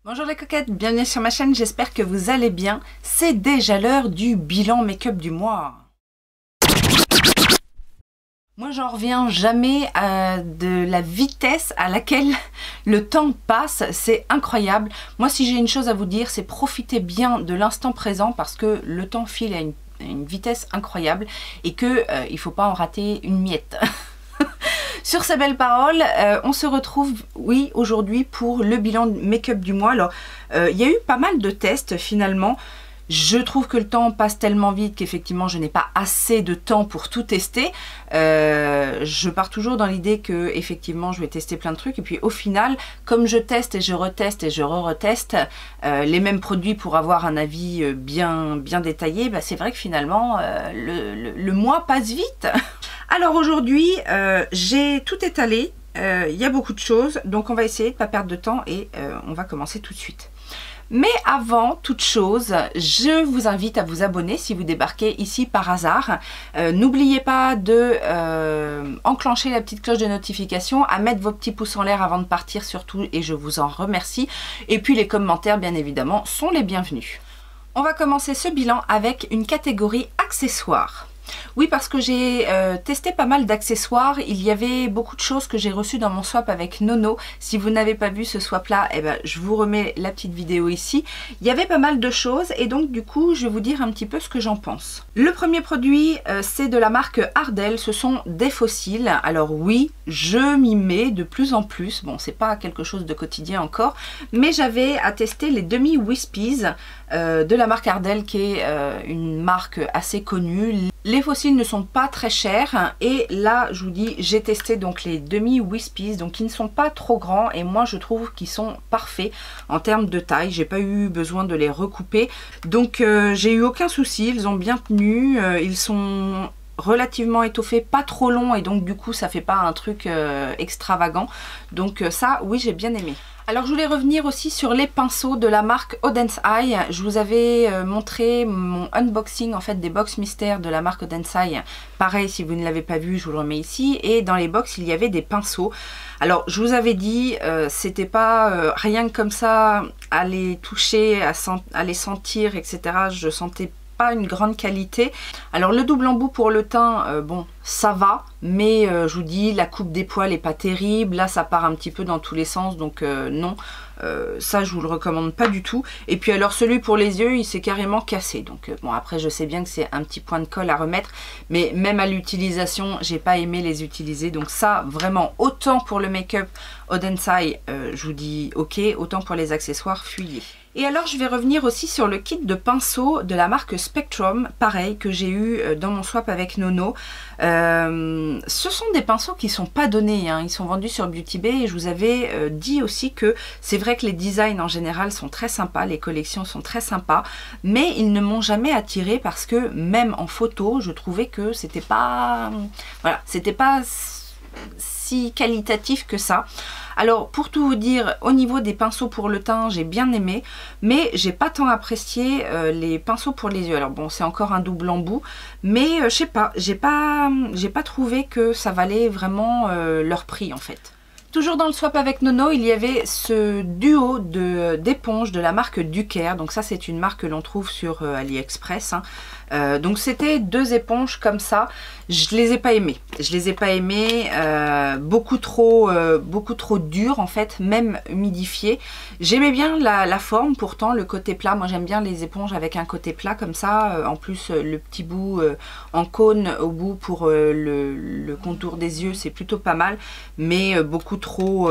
Bonjour les coquettes, bienvenue sur ma chaîne, j'espère que vous allez bien. C'est déjà l'heure du bilan make-up du mois. Moi j'en reviens jamais de la vitesse à laquelle le temps passe, c'est incroyable. Moi si j'ai une chose à vous dire, c'est profitez bien de l'instant présent parce que le temps file à une vitesse incroyable et que il ne faut pas en rater une miette. Sur ces belles paroles, on se retrouve, oui, aujourd'hui pour le bilan make-up du mois. Alors, il y a eu pas mal de tests finalement. Je trouve que le temps passe tellement vite qu'effectivement, je n'ai pas assez de temps pour tout tester. Je pars toujours dans l'idée que effectivement, je vais tester plein de trucs. Et puis au final, comme je teste et je reteste et je reteste les mêmes produits pour avoir un avis bien détaillé, bah, c'est vrai que finalement, le mois passe vite. Alors aujourd'hui, j'ai tout étalé, il y a beaucoup de choses, donc on va essayer de ne pas perdre de temps et on va commencer tout de suite. Mais avant toute chose, je vous invite à vous abonner si vous débarquez ici par hasard. N'oubliez pas de enclencher la petite cloche de notification, à mettre vos petits pouces en l'air avant de partir surtout et je vous en remercie. Et puis les commentaires bien évidemment sont les bienvenus. On va commencer ce bilan avec une catégorie accessoires. Oui, parce que j'ai testé pas mal d'accessoires. Il y avait beaucoup de choses que j'ai reçues dans mon swap avec Nono. Si vous n'avez pas vu ce swap là, eh ben, je vous remets la petite vidéo ici. Il y avait pas mal de choses et donc du coup je vais vous dire un petit peu ce que j'en pense. Le premier produit c'est de la marque Ardell, ce sont des fossiles. Alors oui, je m'y mets de plus en plus. Bon, c'est pas quelque chose de quotidien encore, mais j'avais à tester les demi Wispies de la marque Ardell qui est une marque assez connue. Les fossiles ne sont pas très chers et là je vous dis j'ai testé donc les demi Wispies donc ils ne sont pas trop grands et moi je trouve qu'ils sont parfaits en termes de taille. J'ai pas eu besoin de les recouper donc j'ai eu aucun souci, ils ont bien tenu, ils sont relativement étoffés, pas trop longs et donc du coup ça fait pas un truc extravagant, donc ça oui j'ai bien aimé. Alors je voulais revenir aussi sur les pinceaux de la marque Odense Eye. Je vous avais montré mon unboxing en fait des box mystères de la marque Odense Eye. Pareil, si vous ne l'avez pas vu, je vous le remets ici. Et dans les box, il y avait des pinceaux. Alors je vous avais dit, c'était pas rien que comme ça à les toucher, à les sentir, etc. Je sentais pas une grande qualité. Alors le double embout pour le teint, bon ça va, mais je vous dis la coupe des poils est pas terrible, là ça part un petit peu dans tous les sens donc non, ça je vous le recommande pas du tout. Et puis alors celui pour les yeux il s'est carrément cassé, donc bon après je sais bien que c'est un petit point de colle à remettre, mais même à l'utilisation j'ai pas aimé les utiliser, donc ça vraiment autant pour le make-up Odense Eye je vous dis ok, autant pour les accessoires fuyez. Et alors je vais revenir aussi sur le kit de pinceaux de la marque Spectrum, pareil que j'ai eu dans mon swap avec Nono. Ce sont des pinceaux qui sont pas donnés, hein. Ils sont vendus sur Beauty Bay et je vous avais dit aussi que c'est vrai que les designs en général sont très sympas, les collections sont très sympas, mais ils ne m'ont jamais attiré parce que même en photo je trouvais que c'était pas, voilà, c'était pas si qualitatif que ça. Alors pour tout vous dire, au niveau des pinceaux pour le teint j'ai bien aimé, mais j'ai pas tant apprécié les pinceaux pour les yeux. Alors bon c'est encore un double embout, mais je sais pas, j'ai pas trouvé que ça valait vraiment leur prix en fait. Toujours dans le swap avec Nono, il y avait ce duo d'éponges de la marque Ducaire. Donc ça c'est une marque que l'on trouve sur AliExpress, hein. Donc c'était deux éponges comme ça. Je les ai pas aimées. Je les ai pas aimées. Beaucoup trop dures en fait, même humidifiées. J'aimais bien la forme, pourtant le côté plat. Moi j'aime bien les éponges avec un côté plat comme ça. En plus le petit bout en cône au bout pour le contour des yeux, c'est plutôt pas mal. Mais beaucoup trop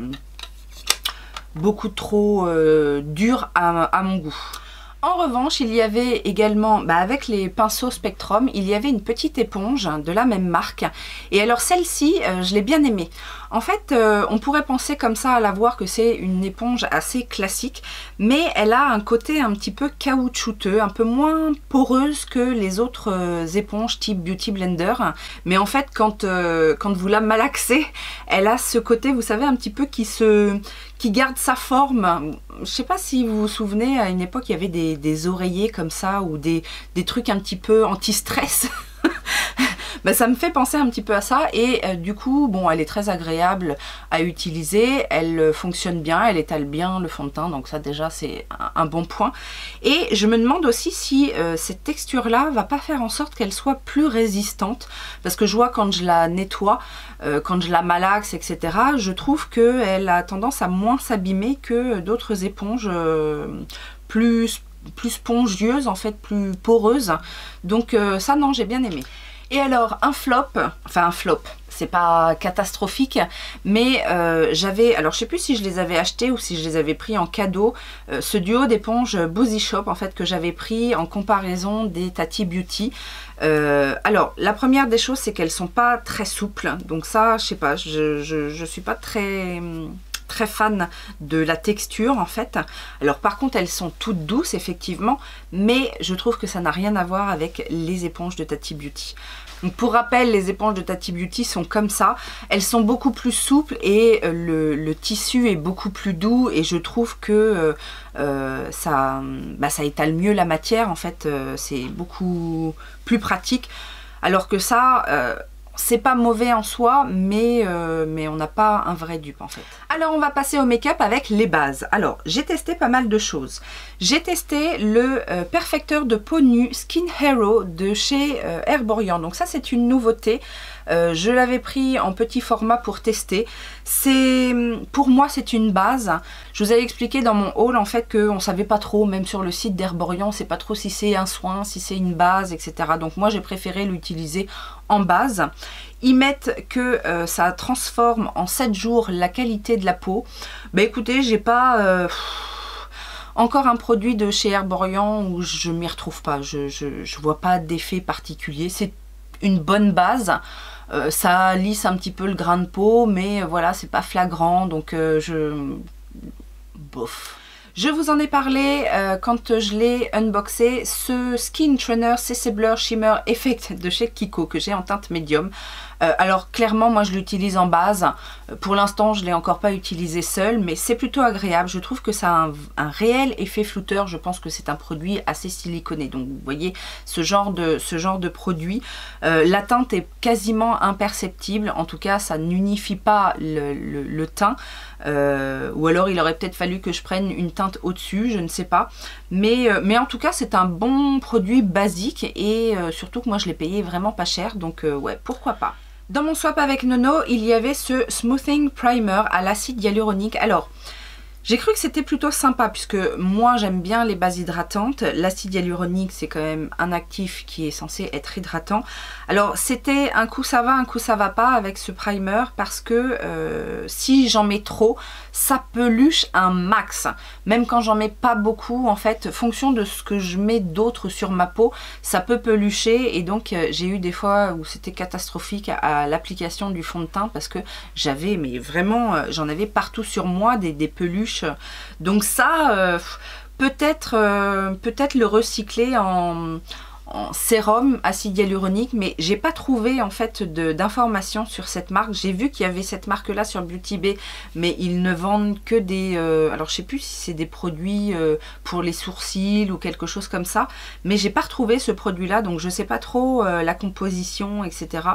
dur à mon goût. En revanche, il y avait également, avec les pinceaux Spectrum, il y avait une petite éponge de la même marque. Et alors celle-ci, je l'ai bien aimée. En fait, on pourrait penser comme ça à la voir que c'est une éponge assez classique, mais elle a un côté un petit peu caoutchouteux, un peu moins poreuse que les autres éponges type Beauty Blender. Mais en fait, quand vous la malaxez, elle a ce côté, vous savez, un petit peu qui garde sa forme. Je sais pas si vous vous souvenez, à une époque, il y avait des oreillers comme ça, ou des trucs un petit peu anti-stress. bah, ça me fait penser un petit peu à ça. Et du coup, bon, elle est très agréable à utiliser, elle fonctionne bien, elle étale bien le fond de teint, donc ça déjà c'est un bon point. Et je me demande aussi si cette texture là va pas faire en sorte qu'elle soit plus résistante, parce que je vois quand je la nettoie, quand je la malaxe, etc., je trouve qu'elle a tendance à moins s'abîmer que d'autres éponges plus spongieuses, en fait, plus poreuses. Donc ça, non, j'ai bien aimé. Et alors, un flop, c'est pas catastrophique, mais j'avais, alors je sais plus si je les avais achetés ou si je les avais pris en cadeau, ce duo d'éponges Boozy Shop, en fait, que j'avais pris en comparaison des Tati Beauty. Alors, la première des choses, c'est qu'elles sont pas très souples, donc ça, je sais pas, je suis pas très fan de la texture en fait. Alors par contre elles sont toutes douces effectivement, mais je trouve que ça n'a rien à voir avec les éponges de Tati Beauty. Donc pour rappel, les éponges de Tati Beauty sont comme ça, elles sont beaucoup plus souples et le tissu est beaucoup plus doux, et je trouve que ça étale mieux la matière en fait, c'est beaucoup plus pratique, alors que ça c'est pas mauvais en soi, mais on n'a pas un vrai dupe en fait. Alors on va passer au make-up avec les bases. Alors j'ai testé pas mal de choses. J'ai testé le perfecteur de peau nue Skin Hero de chez Herborian. Donc ça c'est une nouveauté. Je l'avais pris en petit format pour tester. Pour moi c'est une base. Je vous avais expliqué dans mon haul en fait qu'on savait pas trop, même sur le site d'Herborian, on sait pas trop si c'est un soin, si c'est une base, etc. Donc moi j'ai préféré l'utiliser en base. Ils mettent que ça transforme en 7 jours la qualité de la peau. Bah écoutez, j'ai pas encore un produit de chez Herborian où je m'y retrouve pas. Je vois pas d'effet particulier. C'est une bonne base. Ça lisse un petit peu le grain de peau, mais voilà, c'est pas flagrant, donc bof. Je vous en ai parlé quand je l'ai unboxé, ce Skin Trainer CC Blur Shimmer Effect de chez Kiko que j'ai en teinte médium. Alors clairement moi je l'utilise en base, pour l'instant je ne l'ai encore pas utilisé seul, mais c'est plutôt agréable. Je trouve que ça a un réel effet flouteur. Je pense que c'est un produit assez siliconé, donc vous voyez ce genre de produit, la teinte est quasiment imperceptible, en tout cas ça n'unifie pas le teint, ou alors il aurait peut-être fallu que je prenne une teinte au-dessus, je ne sais pas, mais en tout cas c'est un bon produit basique, et surtout que moi je l'ai payé vraiment pas cher, donc ouais, pourquoi pas. Dans mon swap avec Nono, il y avait ce Smoothing Primer à l'acide hyaluronique. Alors, j'ai cru que c'était plutôt sympa, puisque moi j'aime bien les bases hydratantes. L'acide hyaluronique c'est quand même un actif qui est censé être hydratant. Alors c'était un coup ça va, un coup ça va pas avec ce primer, parce que si j'en mets trop, ça peluche un max. Même quand j'en mets pas beaucoup, en fait, fonction de ce que je mets d'autre sur ma peau, ça peut pelucher, et donc j'ai eu des fois où c'était catastrophique à l'application du fond de teint, parce que j'avais, mais vraiment, j'en avais partout sur moi des peluches. Donc ça, peut-être le recycler en sérum acide hyaluronique, mais j'ai pas trouvé en fait d'informations sur cette marque. J'ai vu qu'il y avait cette marque là sur Beauty Bay, mais ils ne vendent que des alors je sais plus si c'est des produits pour les sourcils ou quelque chose comme ça, mais j'ai pas retrouvé ce produit là, donc je sais pas trop la composition, etc.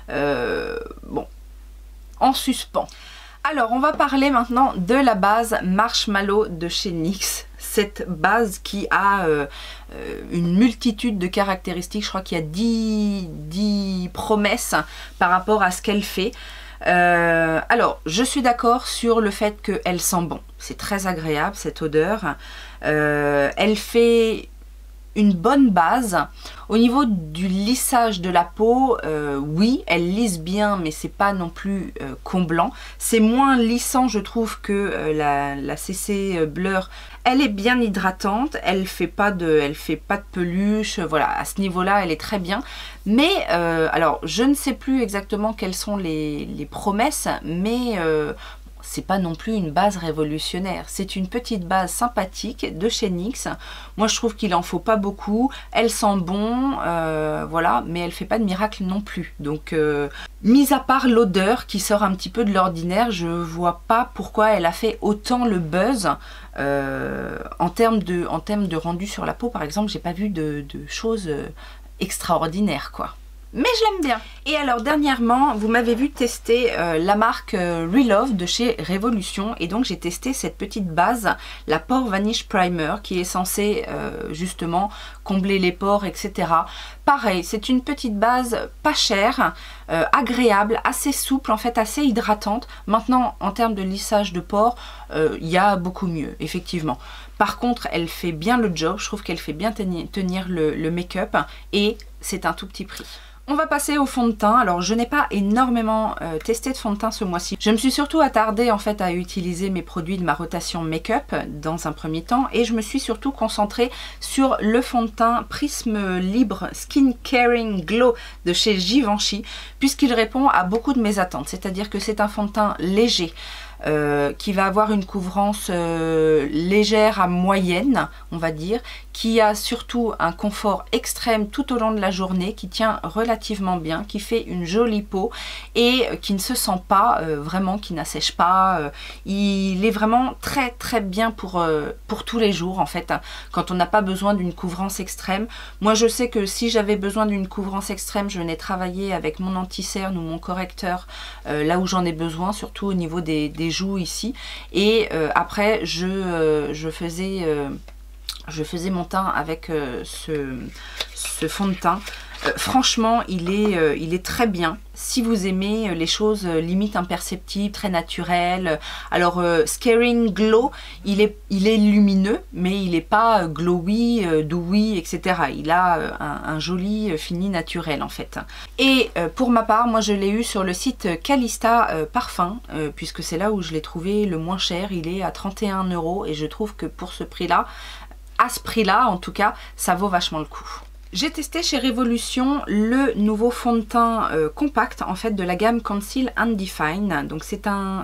Bon, en suspens. Alors on va parler maintenant de la base Marshmallow de chez NYX. Cette base qui a une multitude de caractéristiques, je crois qu'il y a 10 promesses par rapport à ce qu'elle fait. Alors je suis d'accord sur le fait qu'elle sent bon, c'est très agréable cette odeur. Elle fait une bonne base. Au niveau du lissage de la peau, oui, elle lisse bien, mais c'est pas non plus comblant. C'est moins lissant, je trouve, que la CC Blur. Elle est bien hydratante, elle fait pas de peluche, voilà, à ce niveau-là, elle est très bien. Mais, alors, je ne sais plus exactement quelles sont les promesses, mais c'est pas non plus une base révolutionnaire. C'est une petite base sympathique de chez NYX. Moi, je trouve qu'il en faut pas beaucoup. Elle sent bon, voilà, mais elle fait pas de miracle non plus. Donc, mis à part l'odeur qui sort un petit peu de l'ordinaire, je vois pas pourquoi elle a fait autant le buzz. En termes de rendu sur la peau, par exemple, j'ai pas vu de choses extraordinaires, quoi. mais je l'aime bien. Et alors dernièrement, vous m'avez vu tester la marque Relove de chez Révolution, et donc j'ai testé cette petite base, la Pore Vanish Primer, qui est censée justement combler les pores, etc. Pareil, c'est une petite base pas chère, agréable, assez souple, en fait assez hydratante. Maintenant, en termes de lissage de pores, il y a beaucoup mieux, effectivement. Par contre, elle fait bien le job, je trouve qu'elle fait bien tenir le make-up, et c'est un tout petit prix. On va passer au fond de teint. Alors je n'ai pas énormément testé de fond de teint ce mois-ci. Je me suis surtout attardée en fait à utiliser mes produits de ma rotation make-up dans un premier temps, et je me suis surtout concentrée sur le fond de teint Prisme Libre Skin Caring Glow de chez Givenchy, puisqu'il répond à beaucoup de mes attentes. C'est-à-dire que c'est un fond de teint léger, qui va avoir une couvrance légère à moyenne, on va dire, qui a surtout un confort extrême tout au long de la journée, qui tient relativement bien, qui fait une jolie peau et qui ne se sent pas vraiment, qui n'assèche pas. Il est vraiment très très bien pour tous les jours en fait, quand on n'a pas besoin d'une couvrance extrême. Moi je sais que si j'avais besoin d'une couvrance extrême, je venais travailler avec mon anti-cerne ou mon correcteur là où j'en ai besoin, surtout au niveau des joues ici, et après je faisais mon teint avec ce fond de teint. Franchement, il est très bien si vous aimez les choses limite imperceptibles, très naturelles. Alors Scaring Glow, il est lumineux, mais il n'est pas glowy, dewy, etc. Il a un joli fini naturel en fait. Et pour ma part, moi je l'ai eu sur le site Calista Parfum, puisque c'est là où je l'ai trouvé le moins cher. Il est à 31 € et je trouve que pour ce prix-là, à ce prix-là en tout cas, ça vaut vachement le coup. J'ai testé chez Révolution le nouveau fond de teint compact en fait de la gamme Conceal and Define. Donc c'est un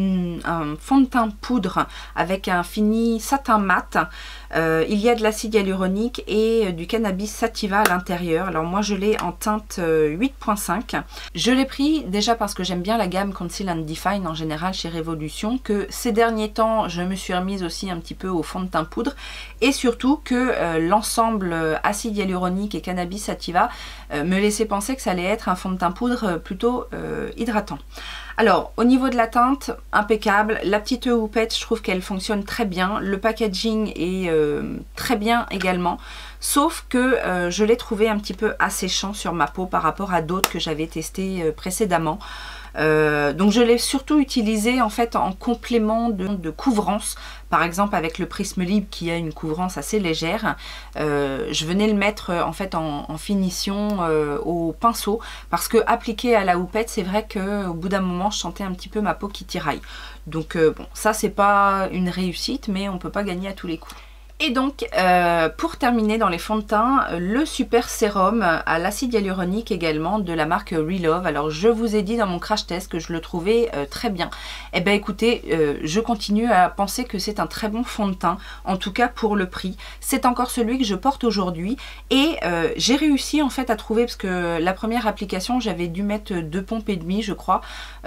fond de teint poudre avec un fini satin mat. Il y a de l'acide hyaluronique et du cannabis sativa à l'intérieur. Alors moi je l'ai en teinte 8.5. Je l'ai pris déjà parce que j'aime bien la gamme Conceal and Define en général chez Révolution, que ces derniers temps je me suis remise aussi un petit peu au fond de teint poudre, et surtout que l'ensemble acide hyaluronique et cannabis sativa me laissait penser que ça allait être un fond de teint poudre plutôt hydratant. Alors au niveau de la teinte, impeccable. La petite houppette, je trouve qu'elle fonctionne très bien. Le packaging est très bien également, sauf que je l'ai trouvé un petit peu asséchant sur ma peau par rapport à d'autres que j'avais testé précédemment. Donc je l'ai surtout utilisé en fait en complément de couvrance, par exemple avec le Prisme Libre qui a une couvrance assez légère. Je venais le mettre en fait en finition au pinceau, parce que appliqué à la houppette, c'est vrai qu'au bout d'un moment je sentais un petit peu ma peau qui tiraille. Donc bon, ça c'est pas une réussite, mais on peut pas gagner à tous les coups. Et donc, pour terminer dans les fonds de teint, le super sérum à l'acide hyaluronique également de la marque Relove. Alors, je vous ai dit dans mon crash test que je le trouvais très bien. Eh bien, écoutez, je continue à penser que c'est un très bon fond de teint, en tout cas pour le prix. C'est encore celui que je porte aujourd'hui, et j'ai réussi en fait à trouver, parce que la première application, j'avais dû mettre 2 pompes et demie, je crois,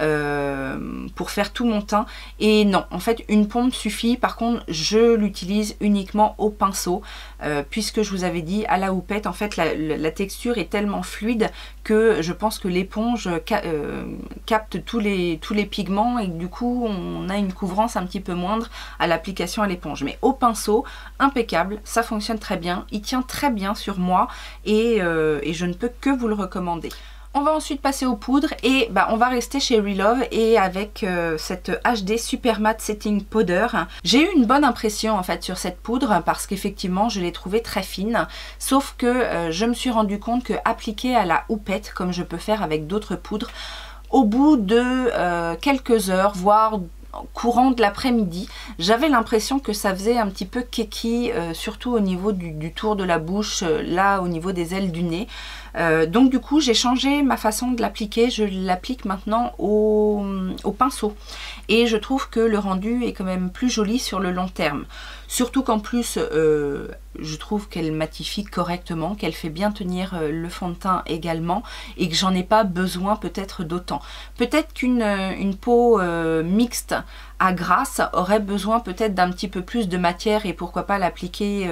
pour faire tout mon teint. Et non, en fait, une pompe suffit. Par contre, je l'utilise uniquement au pinceau, puisque je vous avais dit à la houppette en fait la texture est tellement fluide que je pense que l'éponge capte tous les pigments, et du coup on a une couvrance un petit peu moindre à l'application à l'éponge. Mais au pinceau, impeccable, ça fonctionne très bien, il tient très bien sur moi, et je ne peux que vous le recommander. On va ensuite passer aux poudres, et bah, on va rester chez Relove et avec cette HD Super Matte Setting Powder. J'ai eu une bonne impression en fait sur cette poudre, parce qu'effectivement je l'ai trouvée très fine, sauf que je me suis rendu compte que appliquée à la houppette, comme je peux faire avec d'autres poudres, au bout de quelques heures, voire courant de l'après-midi, j'avais l'impression que ça faisait un petit peu keki, surtout au niveau du tour de la bouche, là au niveau des ailes du nez. Donc du coup j'ai changé ma façon de l'appliquer, je l'applique maintenant au pinceau, et je trouve que le rendu est quand même plus joli sur le long terme. Surtout qu'en plus je trouve qu'elle matifie correctement, qu'elle fait bien tenir le fond de teint également, et que j'en ai pas besoin peut-être d'autant. Peut-être qu'une peau mixte à grasse aurait besoin peut-être d'un petit peu plus de matière et pourquoi pas l'appliquer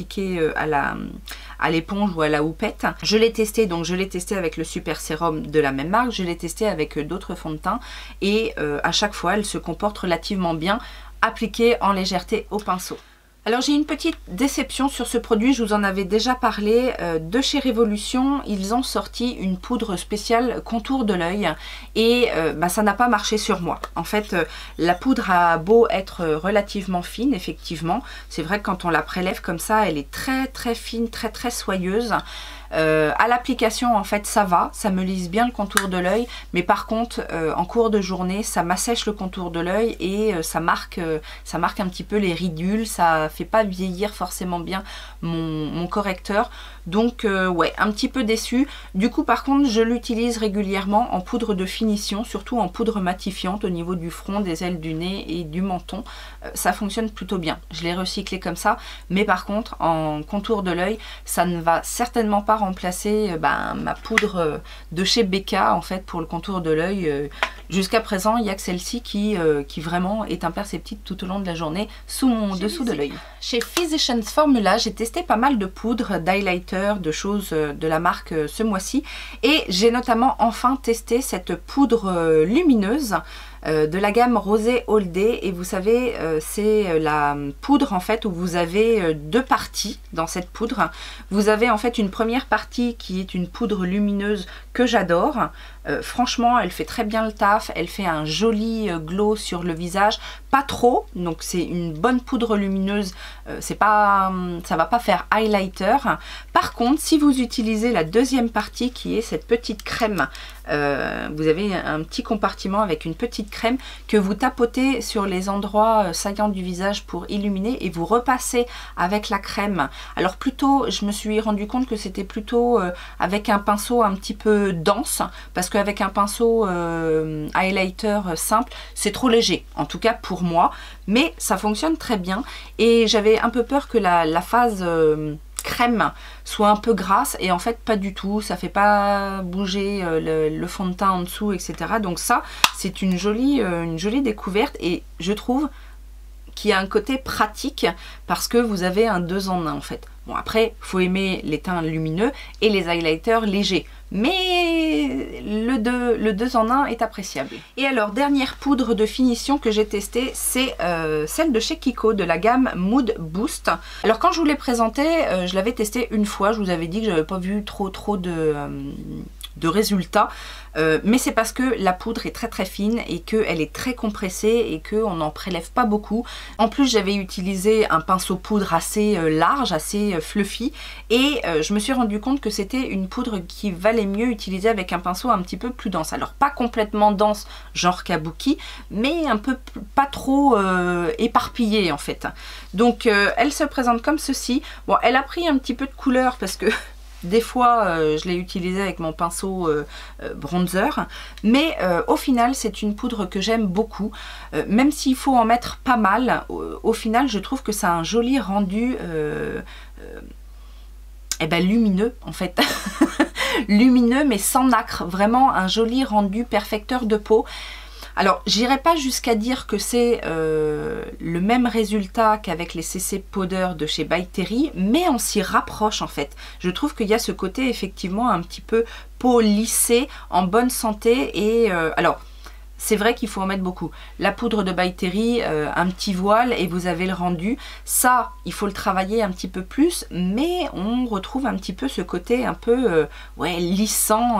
à l'éponge ou à la houppette. Je l'ai testé, donc je l'ai testé avec le Super Sérum de la même marque, je l'ai testé avec d'autres fonds de teint et à chaque fois elle se comporte relativement bien appliquée en légèreté au pinceau. Alors j'ai une petite déception sur ce produit, je vous en avais déjà parlé, de chez Révolution, ils ont sorti une poudre spéciale contour de l'œil et ça n'a pas marché sur moi. En fait, la poudre a beau être relativement fine, effectivement, c'est vrai que quand on la prélève comme ça, elle est très très fine, très très soyeuse. À l'application en fait ça va, ça me lisse bien le contour de l'œil, mais par contre en cours de journée ça m'assèche le contour de l'œil et ça marque un petit peu les ridules, ça fait pas vieillir forcément bien mon correcteur, donc ouais, un petit peu déçu. Du coup par contre je l'utilise régulièrement en poudre de finition, surtout en poudre matifiante au niveau du front, des ailes du nez et du menton. Ça fonctionne plutôt bien, je l'ai recyclé comme ça, mais par contre en contour de l'œil ça ne va certainement pas remplacer ma poudre de chez Becca en fait pour le contour de l'œil. Jusqu'à présent il n'y a que celle-ci qui vraiment est imperceptible tout au long de la journée sous mon dessous de l'œil. Chez Physicians Formula j'ai testé pas mal de poudres, d'highlighter, de choses de la marque ce mois-ci et j'ai notamment enfin testé cette poudre lumineuse de la gamme Rosé All Day et vous savez c'est la poudre en fait où vous avez deux parties dans cette poudre. Vous avez en fait une première partie qui est une poudre lumineuse que j'adore. Franchement elle fait très bien le taf, elle fait un joli glow sur le visage, pas trop, donc c'est une bonne poudre lumineuse, ça va pas faire highlighter. Par contre si vous utilisez la deuxième partie qui est cette petite crème, vous avez un petit compartiment avec une petite crème que vous tapotez sur les endroits saillants du visage pour illuminer et vous repassez avec la crème. Alors plutôt je me suis rendu compte que c'était plutôt avec un pinceau un petit peu dense, parce qu'avec un pinceau highlighter simple c'est trop léger, en tout cas pour moi, mais ça fonctionne très bien et j'avais un peu peur que la phase crème soit un peu grasse et en fait pas du tout, ça fait pas bouger le fond de teint en dessous, etc. Donc ça c'est une jolie découverte et je trouve qu'il y a un côté pratique parce que vous avez un 2 en 1 en fait. Bon après faut aimer les teints lumineux et les highlighters légers, mais le 2 en 1 est appréciable. Et alors dernière poudre de finition que j'ai testée, c'est celle de chez Kiko de la gamme Mood Boost. Alors quand je vous l'ai présentée, je l'avais testée une fois, je vous avais dit que j'avais pas vu trop de résultats, mais c'est parce que la poudre est très très fine et qu'elle est très compressée et qu'on n'en prélève pas beaucoup. En plus j'avais utilisé un pinceau poudre assez large, assez fluffy et je me suis rendu compte que c'était une poudre qui valait mieux utiliser avec un pinceau un petit peu plus dense. Alors pas complètement dense genre kabuki, mais un peu pas trop éparpillé en fait. Donc elle se présente comme ceci. Bon, elle a pris un petit peu de couleur parce que des fois je l'ai utilisé avec mon pinceau bronzer, mais au final c'est une poudre que j'aime beaucoup, même s'il faut en mettre pas mal, au final je trouve que ça a un joli rendu lumineux en fait. Lumineux mais sans nacre, vraiment un joli rendu perfecteur de peau. Alors j'irai pas jusqu'à dire que c'est le même résultat qu'avec les CC Powder de chez By Terry, mais on s'y rapproche en fait. Je trouve qu'il y a ce côté effectivement un petit peu peau lissée, en bonne santé et alors c'est vrai qu'il faut en mettre beaucoup. La poudre de By Terry, un petit voile et vous avez le rendu. Ça, il faut le travailler un petit peu plus, mais on retrouve un petit peu ce côté un peu lissant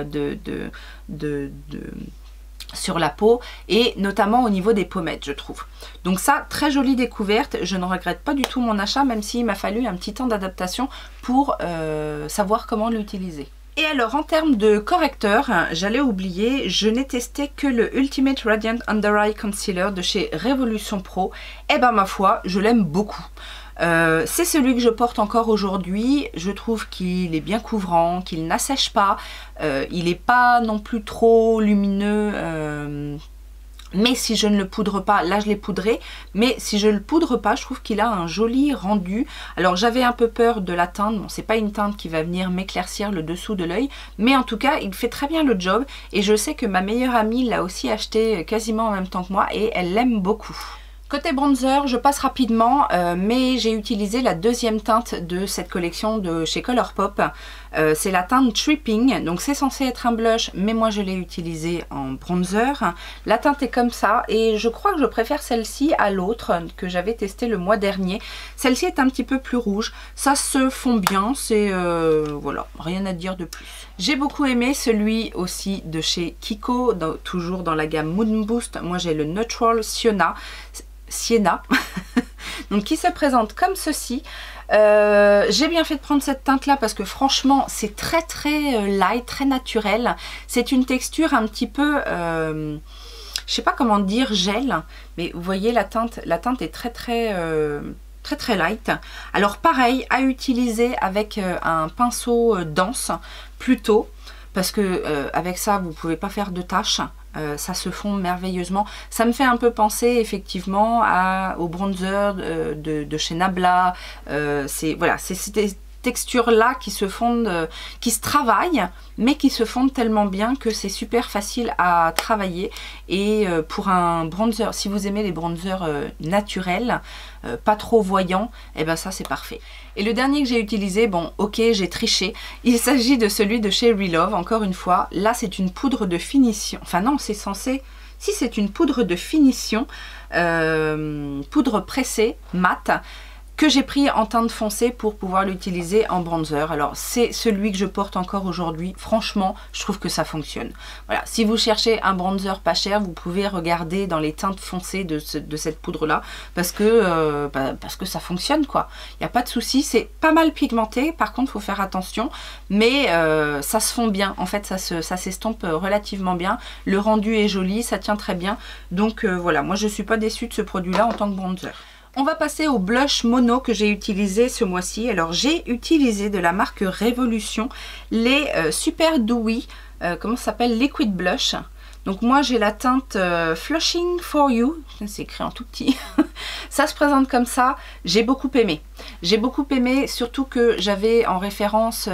sur la peau et notamment au niveau des pommettes je trouve. Donc ça, très jolie découverte, je ne regrette pas du tout mon achat même s'il m'a fallu un petit temps d'adaptation pour savoir comment l'utiliser. Et alors en termes de correcteur, j'allais oublier, je n'ai testé que le Ultimate Radiant Under Eye Concealer de chez Révolution Pro. Et ben ma foi, je l'aime beaucoup. C'est celui que je porte encore aujourd'hui, je trouve qu'il est bien couvrant, qu'il n'assèche pas, il n'est pas non plus trop lumineux Mais si je ne le poudre pas, là je l'ai poudré, mais si je ne le poudre pas, je trouve qu'il a un joli rendu. Alors j'avais un peu peur de la teinte, bon c'est pas une teinte qui va venir m'éclaircir le dessous de l'œil, mais en tout cas il fait très bien le job et je sais que ma meilleure amie l'a aussi acheté quasiment en même temps que moi et elle l'aime beaucoup. Côté bronzer, je passe rapidement, mais j'ai utilisé la deuxième teinte de cette collection de chez Colourpop. C'est la teinte Tripping, donc c'est censé être un blush, mais moi je l'ai utilisé en bronzer. La teinte est comme ça, et je crois que je préfère celle-ci à l'autre que j'avais testé le mois dernier. Celle-ci est un petit peu plus rouge, ça se fond bien, c'est voilà, rien à dire de plus. J'ai beaucoup aimé celui aussi de chez Kiko, toujours dans la gamme Mood Boost. Moi j'ai le Neutral Sienna, donc qui se présente comme ceci. J'ai bien fait de prendre cette teinte là parce que franchement c'est très light, très naturel. C'est une texture un petit peu je sais pas comment dire, gel, mais vous voyez la teinte est très light. Alors pareil, à utiliser avec un pinceau dense plutôt, parce que avec ça vous pouvez pas faire de taches. Ça se fond merveilleusement. Ça me fait un peu penser effectivement au bronzer de chez Nabla. Voilà, c'est ces textures-là qui se fondent, qui se travaillent, mais qui se fondent tellement bien que c'est super facile à travailler. Et pour un bronzer, si vous aimez les bronzers naturels, pas trop voyants, et ben ça c'est parfait. Et le dernier que j'ai utilisé, bon ok j'ai triché, il s'agit de celui de chez Relove, encore une fois. Là c'est une poudre de finition, enfin non c'est censé, si c'est une poudre de finition, poudre pressée mat, que j'ai pris en teinte foncée pour pouvoir l'utiliser en bronzer. Alors c'est celui que je porte encore aujourd'hui. Franchement, je trouve que ça fonctionne. Voilà, si vous cherchez un bronzer pas cher, vous pouvez regarder dans les teintes foncées de cette poudre-là, parce que ça fonctionne quoi. Il n'y a pas de souci, c'est pas mal pigmenté, par contre il faut faire attention, mais ça se fond bien. En fait, ça s'estompe relativement bien. Le rendu est joli, ça tient très bien. Donc voilà, moi je suis pas déçue de ce produit-là en tant que bronzer. On va passer au blush mono que j'ai utilisé ce mois-ci. Alors j'ai utilisé de la marque Révolution les Super Dewy, comment ça s'appelle, Liquid Blush. Donc moi j'ai la teinte Flushing for You, c'est écrit en tout petit. Ça se présente comme ça, j'ai beaucoup aimé. J'ai beaucoup aimé, surtout que j'avais en référence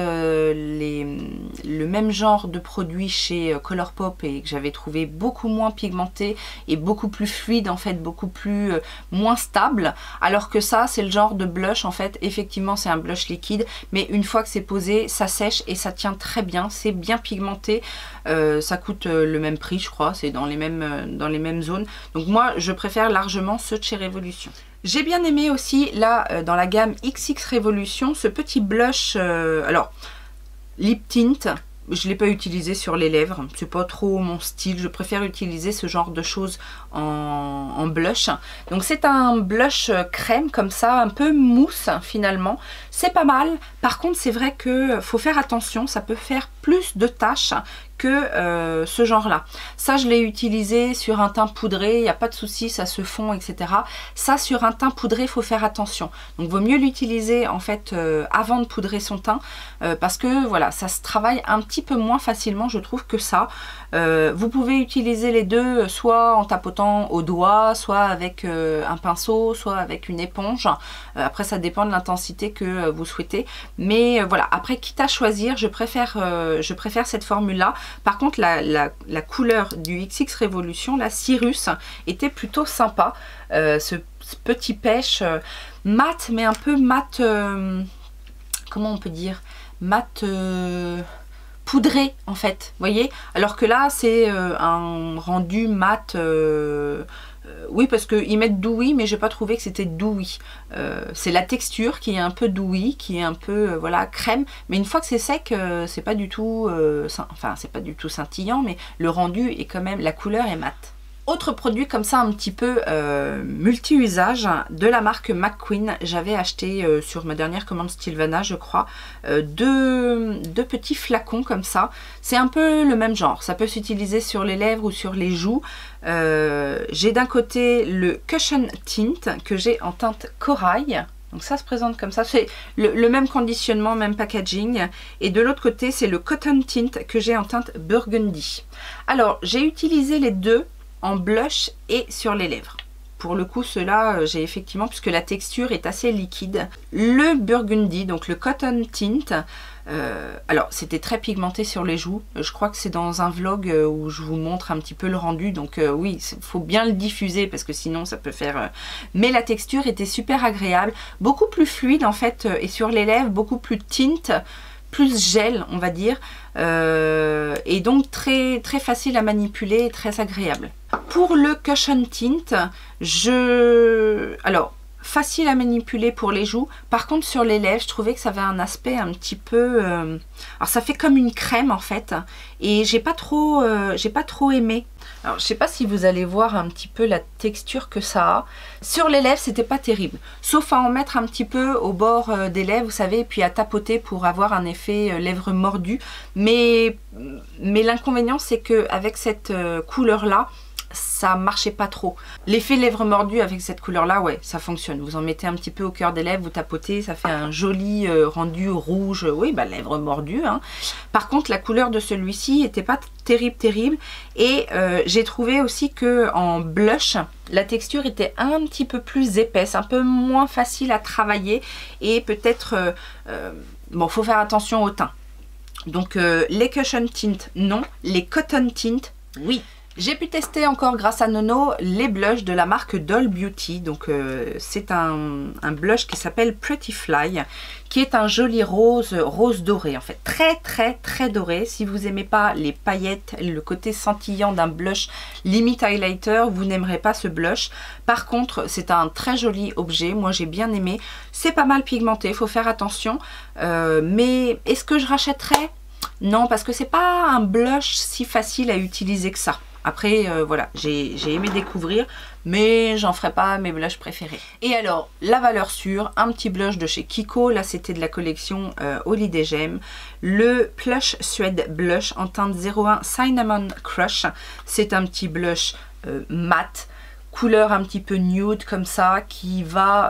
le même genre de produit chez Colourpop et que j'avais trouvé beaucoup moins pigmenté et beaucoup plus fluide en fait, beaucoup plus moins stable. Alors que ça c'est le genre de blush en fait, effectivement c'est un blush liquide, mais une fois que c'est posé, ça sèche et ça tient très bien, c'est bien pigmenté. Ça coûte le même prix je crois, c'est dans les mêmes zones. Donc moi je préfère largement ceux de chez Révolution. J'ai bien aimé aussi là dans la gamme XX Révolution ce petit blush, alors lip tint. Je ne l'ai pas utilisé sur les lèvres, c'est pas trop mon style, je préfère utiliser ce genre de choses en blush. Donc c'est un blush crème comme ça, un peu mousse finalement, c'est pas mal. Par contre c'est vrai que faut faire attention, ça peut faire plus de taches que ce genre là. Ça je l'ai utilisé sur un teint poudré, il n'y a pas de souci, ça se fond etc. Ça sur un teint poudré il faut faire attention, donc vaut mieux l'utiliser en fait avant de poudrer son teint, parce que voilà ça se travaille un petit peu moins facilement je trouve que ça. Vous pouvez utiliser les deux soit en tapotant au doigt, soit avec un pinceau, soit avec une éponge. Après ça dépend de l'intensité que vous souhaitez, mais voilà, après quitte à choisir, je préfère cette formule là. Par contre la couleur du XX Révolution, la Cyrus, était plutôt sympa. Ce petit pêche mat, mais un peu mat, comment on peut dire, mat poudré en fait, vous voyez, alors que là c'est un rendu mat, oui parce qu'ils mettent dewy mais j'ai pas trouvé que c'était dewy, c'est la texture qui est un peu dewy, qui est un peu voilà crème, mais une fois que c'est sec c'est pas du tout enfin c'est pas du tout scintillant, mais le rendu est quand même, la couleur est mate. Autre produit comme ça un petit peu multi-usage de la marque McQueen, j'avais acheté sur ma dernière commande Stilvana je crois, deux petits flacons comme ça. C'est un peu le même genre, ça peut s'utiliser sur les lèvres ou sur les joues. J'ai d'un côté le Cushion Tint que j'ai en teinte corail. Donc ça se présente comme ça, c'est le même conditionnement, même packaging. Et de l'autre côté c'est le Cotton Tint que j'ai en teinte Burgundy. Alors j'ai utilisé les deux en blush et sur les lèvres. Pour le coup, ceux-là, j'ai effectivement, puisque la texture est assez liquide. Le Burgundy, donc le Cotton Tint, alors c'était très pigmenté sur les joues. Je crois que c'est dans un vlog où je vous montre un petit peu le rendu. Donc oui, il faut bien le diffuser parce que sinon ça peut faire... Mais la texture était super agréable, beaucoup plus fluide en fait, et sur les lèvres, beaucoup plus tint, plus gel on va dire, et donc très facile à manipuler, très agréable. Pour le Cushion Tint, alors facile à manipuler pour les joues, par contre sur les lèvres je trouvais que ça avait un aspect un petit peu alors ça fait comme une crème en fait, et j'ai pas trop aimé. Alors je sais pas si vous allez voir un petit peu la texture que ça a. Sur les lèvres c'était pas terrible, sauf à en mettre un petit peu au bord des lèvres, vous savez, et puis à tapoter pour avoir un effet lèvres mordues, mais l'inconvénient c'est que avec cette couleur là ça marchait pas trop. L'effet lèvres mordues avec cette couleur là, ouais, ça fonctionne. Vous en mettez un petit peu au cœur des lèvres, vous tapotez, ça fait un joli rendu rouge, oui, bah lèvres mordues, hein. Par contre la couleur de celui-ci était pas terrible, et j'ai trouvé aussi que en blush la texture était un petit peu plus épaisse, un peu moins facile à travailler, et peut-être bon, faut faire attention au teint. Donc les Cushion Tint non, les Cotton Tint oui. J'ai pu tester encore grâce à Nono les blushs de la marque Doll Beauty. Donc c'est un blush qui s'appelle Pretty Fly, qui est un joli rose doré en fait, très doré. Si vous n'aimez pas les paillettes, le côté scintillant d'un blush limite highlighter, vous n'aimerez pas ce blush. Par contre c'est un très joli objet, moi j'ai bien aimé. C'est pas mal pigmenté, il faut faire attention, mais est-ce que je rachèterais? Non, parce que c'est pas un blush si facile à utiliser que ça. Après, voilà, j'ai aimé découvrir, mais j'en ferai pas mes blushs préférés. Et alors, la valeur sûre, un petit blush de chez Kiko, là c'était de la collection Holiday Gem, le Plush Suede Blush en teinte 01 Cinnamon Crush. C'est un petit blush mat, couleur un petit peu nude comme ça, qui va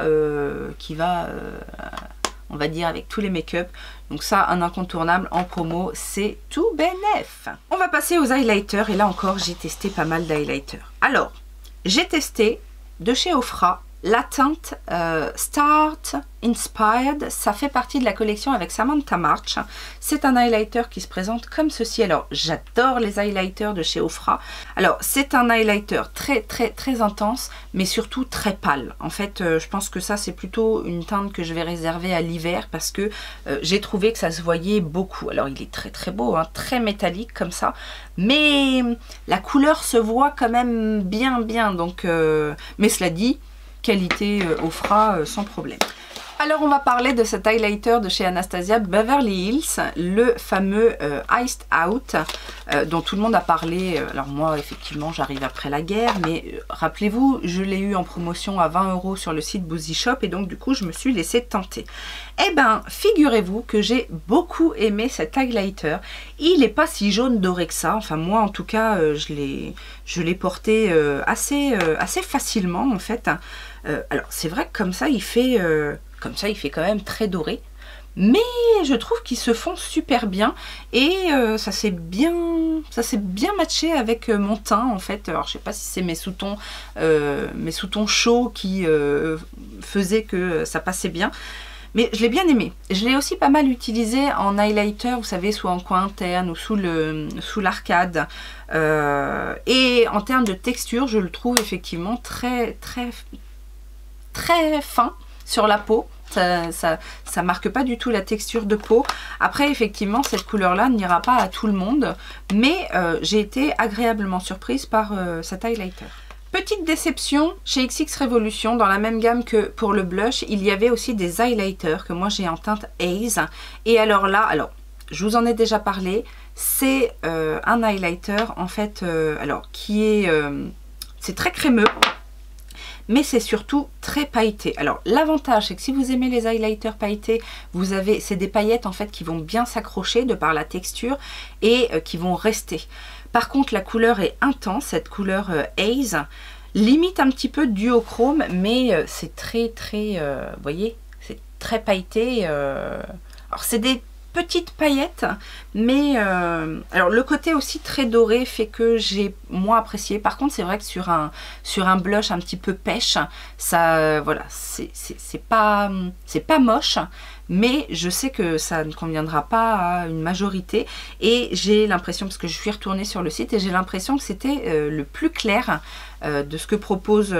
on va dire avec tous les make-up. Donc ça, un incontournable en promo, c'est tout bénef. On va passer aux highlighters, et là encore j'ai testé pas mal d'highlighters. Alors, j'ai testé de chez Ofra la teinte Start Inspired. Ça fait partie de la collection avec Samantha March. C'est un highlighter qui se présente comme ceci. Alors j'adore les highlighters de chez Ofra. Alors c'est un highlighter très intense, mais surtout très pâle. En fait je pense que ça c'est plutôt une teinte que je vais réserver à l'hiver, parce que j'ai trouvé que ça se voyait beaucoup. Alors il est très beau, hein, très métallique comme ça, mais la couleur se voit quand même bien. Donc mais cela dit, qualité Ofra sans problème. Alors on va parler de cet highlighter de chez Anastasia Beverly Hills, le fameux Iced Out, dont tout le monde a parlé. Alors moi effectivement j'arrive après la guerre, mais rappelez-vous, je l'ai eu en promotion à 20 € sur le site Boozy Shop, et donc du coup je me suis laissée tenter. Eh ben figurez-vous que j'ai beaucoup aimé cet highlighter. Il n'est pas si jaune doré que ça, enfin moi en tout cas je l'ai porté assez facilement en fait. Alors c'est vrai que comme ça il fait quand même très doré, mais je trouve qu'ils se font super bien, et ça s'est bien matché avec mon teint en fait. Alors je sais pas si c'est mes sous-tons chauds qui faisaient que ça passait bien, mais je l'ai bien aimé. Je l'ai aussi pas mal utilisé en highlighter, vous savez, soit en coin interne ou sous l'arcade, et en termes de texture je le trouve effectivement très fin sur la peau. Ça marque pas du tout la texture de peau. Après effectivement cette couleur là n'ira pas à tout le monde, mais j'ai été agréablement surprise par cet highlighter. Petite déception chez XX Revolution, dans la même gamme que pour le blush, il y avait aussi des highlighters que moi j'ai en teinte Haze. Et alors là, je vous en ai déjà parlé, c'est un highlighter en fait, alors qui est, c'est très crémeux, mais c'est surtout très pailleté. Alors l'avantage c'est que si vous aimez les highlighters pailletés, c'est des paillettes en fait qui vont bien s'accrocher de par la texture, et qui vont rester. Par contre la couleur est intense, cette couleur Haze, limite un petit peu duochrome, mais c'est très vous voyez, c'est très pailleté. Alors c'est des petites paillettes, mais alors le côté aussi très doré fait que j'ai moins apprécié. Par contre, c'est vrai que sur un blush un petit peu pêche, ça, voilà, c'est pas moche, mais je sais que ça ne conviendra pas à une majorité. Et j'ai l'impression, parce que je suis retournée sur le site, et j'ai l'impression que c'était le plus clair de ce que propose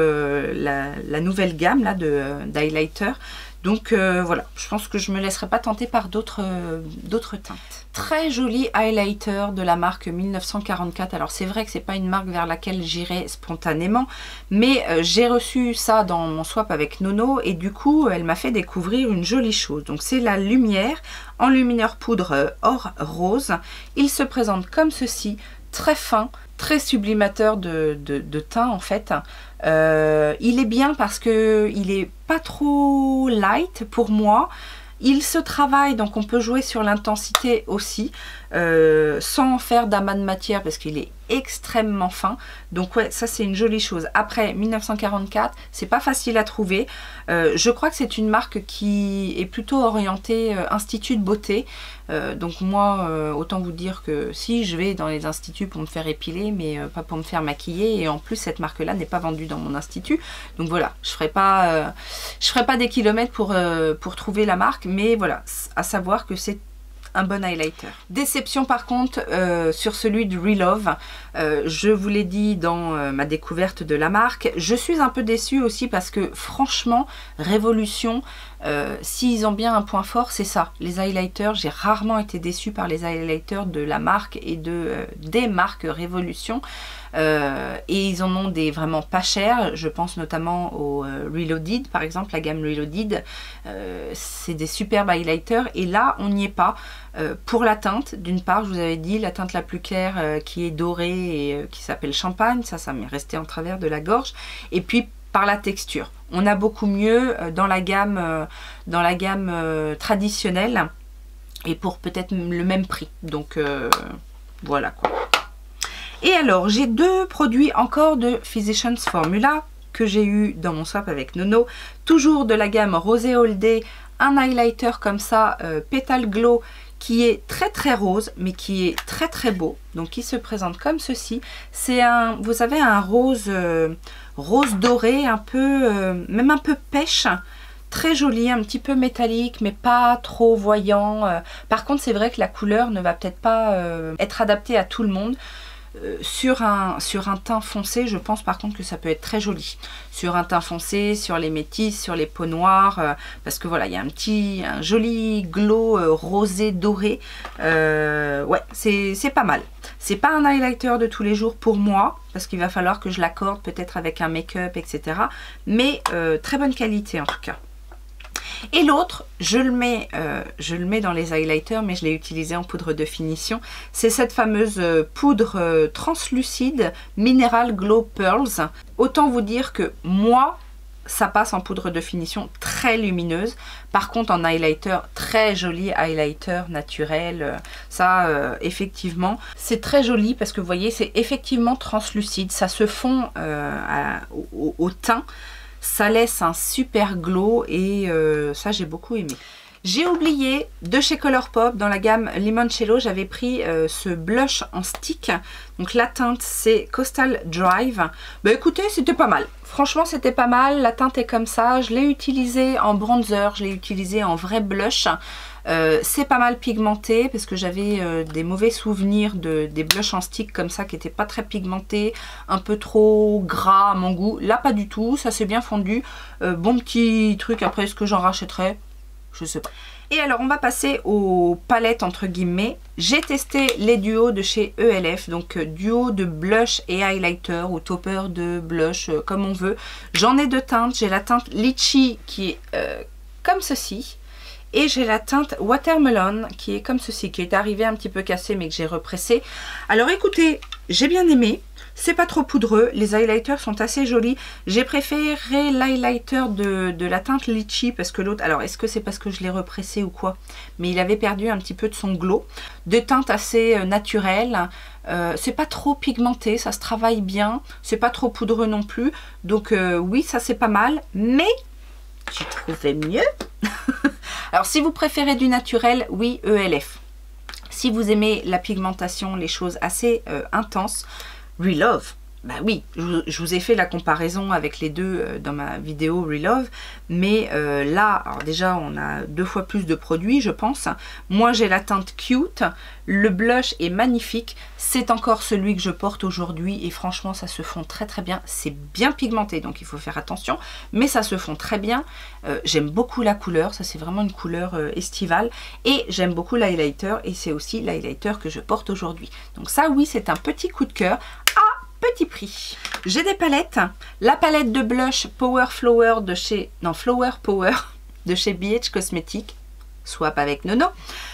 la nouvelle gamme là d'highlighter. Donc voilà, je pense que je ne me laisserai pas tenter par d'autres teintes. Très joli highlighter de la marque 1944. Alors c'est vrai que c'est pas une marque vers laquelle j'irai spontanément, mais j'ai reçu ça dans mon swap avec Nono et du coup elle m'a fait découvrir une jolie chose. Donc c'est la Lumière enlumineur poudre or rose. Il se présente comme ceci, très fin, très sublimateur de teint en fait. Il est bien parce que il est pas trop light pour moi. Il se travaille, donc on peut jouer sur l'intensité aussi, sans faire d'amas de matière parce qu'il est extrêmement fin. Donc ouais, ça c'est une jolie chose. Après 1944, c'est pas facile à trouver. Je crois que c'est une marque qui est plutôt orientée institut de beauté. Donc moi, autant vous dire que si je vais dans les instituts pour me faire épiler, mais pas pour me faire maquiller. Et en plus, cette marque-là n'est pas vendue dans mon institut. Donc voilà, je ferai pas des kilomètres pour trouver la marque. Mais voilà, à savoir que c'est un bon highlighter. Déception par contre sur celui de Relove. Je vous l'ai dit dans ma découverte de la marque. Je suis un peu déçue aussi parce que franchement, Révolution, s'ils ont bien un point fort, c'est ça. Les highlighters, j'ai rarement été déçue par les highlighters de la marque et des marques Révolution. Et ils en ont des vraiment pas chers. Je pense notamment au Reloaded par exemple, la gamme Reloaded. C'est des superbes highlighters et là on n'y est pas. Pour la teinte, d'une part, je vous avais dit la teinte la plus claire qui est dorée et qui s'appelle Champagne, ça m'est resté en travers de la gorge. Et puis par la texture, on a beaucoup mieux dans la gamme traditionnelle et pour peut-être le même prix. Donc voilà quoi. Et alors, j'ai deux produits encore de Physicians Formula que j'ai eu dans mon swap avec Nono. Toujours de la gamme Rosé All Day, un highlighter comme ça, Petal Glow, qui est très très rose, mais qui est très très beau. Donc, il se présente comme ceci. C'est un, vous savez, un rose, rose doré, un peu, même un peu pêche. Très joli, un petit peu métallique, mais pas trop voyant. Par contre, c'est vrai que la couleur ne va peut-être pas être adaptée à tout le monde. Sur un teint foncé, je pense par contre que ça peut être très joli. Sur un teint foncé, sur les métisses, sur les peaux noires, parce que voilà, il y a un joli glow rosé doré. Ouais, c'est pas mal. C'est pas un highlighter de tous les jours pour moi, parce qu'il va falloir que je l'accorde peut-être avec un make-up, etc. Mais très bonne qualité en tout cas. Et l'autre, je le mets dans les highlighters, mais je l'ai utilisé en poudre de finition. C'est cette fameuse poudre translucide Mineral Glow Pearls. Autant vous dire que moi, ça passe en poudre de finition très lumineuse. Par contre, en highlighter, très joli highlighter naturel. Ça, effectivement, c'est très joli parce que vous voyez, c'est effectivement translucide. Ça se fond au teint. Ça laisse un super glow et ça j'ai beaucoup aimé. J'ai oublié de chez Colourpop dans la gamme Limoncello, j'avais pris ce blush en stick. Donc la teinte c'est Coastal Drive. Bah écoutez, c'était pas mal. Franchement c'était pas mal, la teinte est comme ça. Je l'ai utilisé en bronzer, je l'ai utilisé en vrai blush. C'est pas mal pigmenté parce que j'avais des mauvais souvenirs des blushs en stick comme ça qui n'étaient pas très pigmentés, un peu trop gras à mon goût. Là pas du tout, ça s'est bien fondu. Bon petit truc, après est-ce que j'en rachèterai? Je sais pas. Et alors on va passer aux palettes entre guillemets. J'ai testé les duos de chez ELF, donc duo de blush et highlighter ou topper de blush comme on veut. J'en ai deux teintes, j'ai la teinte Litchi qui est comme ceci. Et j'ai la teinte Watermelon qui est comme ceci, qui est arrivée un petit peu cassée mais que j'ai repressée. Alors écoutez, j'ai bien aimé. C'est pas trop poudreux, les highlighters sont assez jolis. J'ai préféré l'highlighter de la teinte Litchi parce que l'autre, alors est-ce que c'est parce que je l'ai repressé ou quoi? Mais il avait perdu un petit peu de son glow. Des teintes assez naturelles, c'est pas trop pigmenté, ça se travaille bien. C'est pas trop poudreux non plus. Donc oui, ça c'est pas mal, mais j'ai trouvé mieux. Alors si vous préférez du naturel, oui, ELF. Si vous aimez la pigmentation, les choses assez intenses, Relove. Bah oui, je vous ai fait la comparaison avec les deux dans ma vidéo Relove, mais là, alors déjà on a 2 fois plus de produits je pense. Moi j'ai la teinte Cute, le blush est magnifique, c'est encore celui que je porte aujourd'hui et franchement ça se fond très très bien. C'est bien pigmenté donc il faut faire attention, mais ça se fond très bien. J'aime beaucoup la couleur, ça c'est vraiment une couleur estivale, et j'aime beaucoup l'highlighter et c'est aussi l'highlighter que je porte aujourd'hui. Donc ça oui, c'est un petit coup de cœur. Petit prix. J'ai des palettes. La palette de blush Power Flower de chez... Non, Flower Power de chez BH Cosmetics. Swap avec Nono.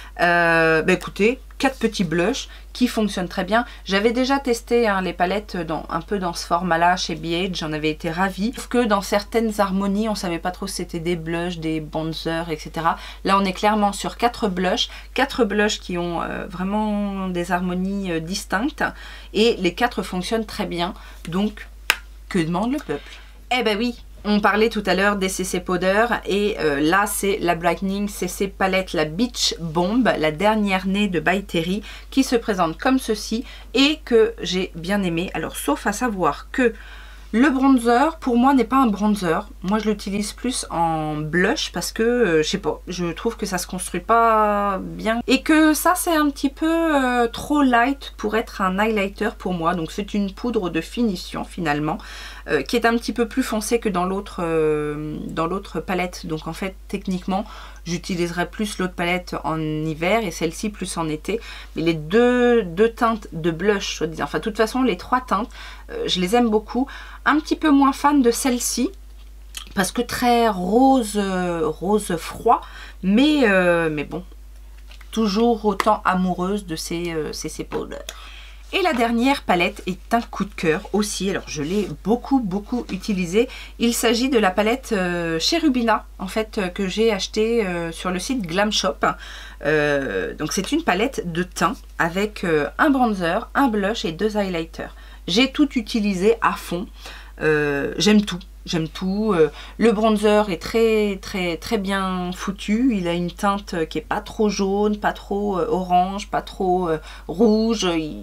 Bah écoutez, 4 petits blushs qui fonctionnent très bien. J'avais déjà testé hein, les palettes un peu dans ce format-là chez BH. J'en avais été ravie. Sauf que dans certaines harmonies, on savait pas trop si c'était des blushs, des bronzers, etc. Là, on est clairement sur 4 blushs. 4 blushs qui ont vraiment des harmonies distinctes. Et les 4 fonctionnent très bien. Donc, que demande le peuple? Eh ben oui! On parlait tout à l'heure des CC Powder et là c'est la Brightening CC Palette, la Beach Bomb, la dernière née de By Terry qui se présente comme ceci et que j'ai bien aimé. Alors sauf à savoir que le bronzer pour moi n'est pas un bronzer, moi je l'utilise plus en blush parce que je sais pas, je trouve que ça se construit pas bien et que ça c'est un petit peu trop light pour être un highlighter pour moi. Donc c'est une poudre de finition finalement qui est un petit peu plus foncée que dans l'autre palette. Donc en fait techniquement j'utiliserai plus l'autre palette en hiver et celle-ci plus en été. Mais les deux teintes de blush, enfin de toute façon les 3 teintes, je les aime beaucoup. Un petit peu moins fan de celle-ci parce que très rose froid, mais bon, toujours autant amoureuse de ces CC Powder. Et la dernière palette est un coup de cœur aussi, alors je l'ai beaucoup utilisée. Il s'agit de la palette Cherubina en fait que j'ai achetée sur le site Glam Shop. Donc c'est une palette de teint avec un bronzer, un blush et 2 highlighters. J'ai tout utilisé à fond, j'aime tout. J'aime tout. Le bronzer est très bien foutu. Il a une teinte qui est pas trop jaune, pas trop orange, pas trop rouge.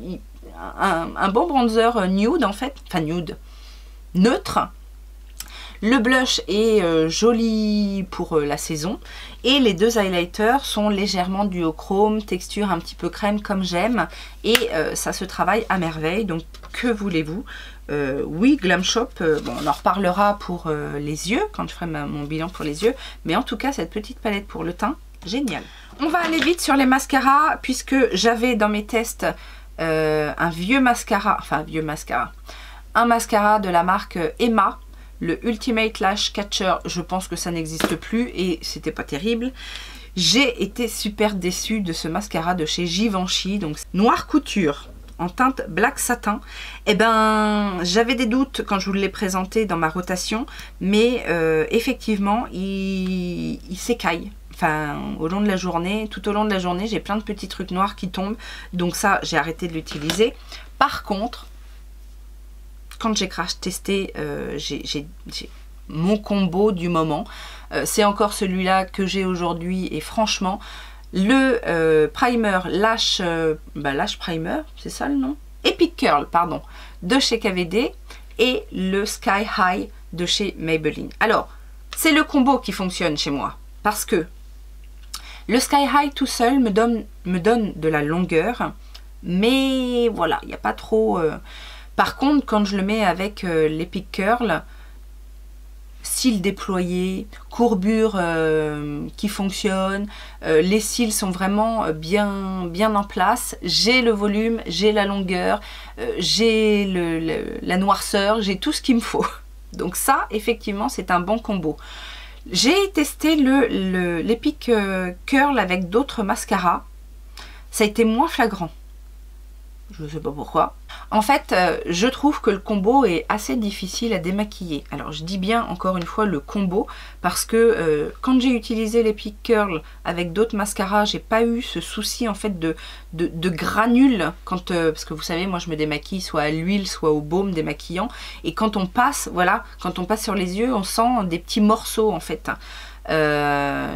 Un bon bronzer nude en fait, enfin nude, neutre. Le blush est joli pour la saison et les 2 highlighters sont légèrement duochrome, texture un petit peu crème comme j'aime et ça se travaille à merveille. Donc que voulez-vous? Oui, Glam Shop, bon, on en reparlera pour les yeux quand je ferai mon bilan pour les yeux, mais en tout cas cette petite palette pour le teint, génial. On va aller vite sur les mascaras puisque j'avais dans mes tests un vieux mascara, un mascara de la marque Emma, le Ultimate Lash Catcher. Je pense que ça n'existe plus et c'était pas terrible. J'ai été super déçue de ce mascara de chez Givenchy, donc Noir Couture en teinte Black Satin. Et ben j'avais des doutes quand je vous l'ai présenté dans ma rotation, mais effectivement il s'écaille. Enfin, au long de la journée, tout au long de la journée, j'ai plein de petits trucs noirs qui tombent. Donc ça, j'ai arrêté de l'utiliser. Par contre, quand j'ai crash testé, j'ai mon combo du moment. C'est encore celui-là que j'ai aujourd'hui. Et franchement, le primer Lash Primer, c'est ça le nom? Epic Curl, pardon, de chez KVD et le Sky High de chez Maybelline. Alors, c'est le combo qui fonctionne chez moi. Parce que le Sky High tout seul me donne de la longueur, mais voilà, il n'y a pas trop... Par contre, quand je le mets avec l'Epic Curl, cils déployés, courbure qui fonctionne, les cils sont vraiment bien en place, j'ai le volume, j'ai la longueur, j'ai la noirceur, j'ai tout ce qu'il me faut. Donc ça, effectivement, c'est un bon combo. J'ai testé l'Epic Curl avec d'autres mascaras. Ça a été moins flagrant. Je ne sais pas pourquoi. En fait, je trouve que le combo est assez difficile à démaquiller. Alors, je dis bien encore une fois le combo parce que quand j'ai utilisé l'Epic Curl avec d'autres mascaras, j'ai pas eu ce souci en fait de granules parce que vous savez, moi je me démaquille soit à l'huile, soit au baume démaquillant. Et quand on passe, voilà, quand on passe sur les yeux, on sent des petits morceaux en fait.